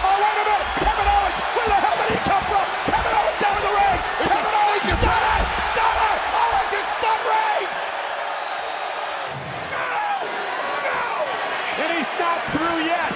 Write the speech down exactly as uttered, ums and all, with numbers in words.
Oh, wait a minute! Kevin Owens! Where the hell did he come from? Kevin Owens down in the ring! It's Kevin Owens! Stunner! Stunner! Owens is stun Reigns! No! No! And he's not through yet!